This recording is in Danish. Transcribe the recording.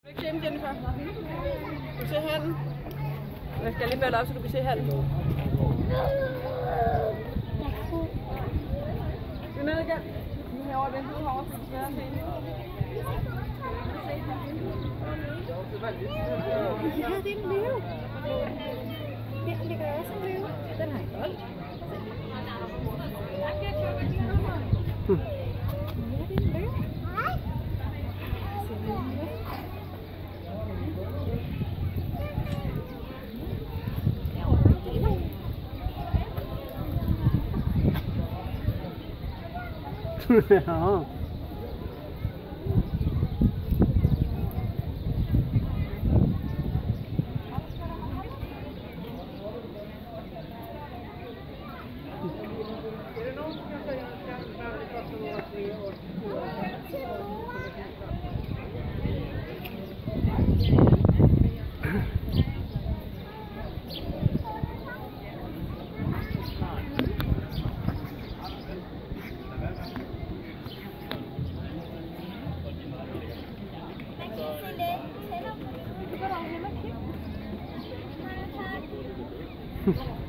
Kende Jennifer. Du kan se halen. Jeg skal lige bølle op, så du kan se halen. Vi er nede igen. Vi er herovre i vinduet herovre, så det er svært at se. Ja, det er en løve. Her ligger også en løve. Den har jeg godt. Ja, det er en løve. Ja. Du kan da heller kigge.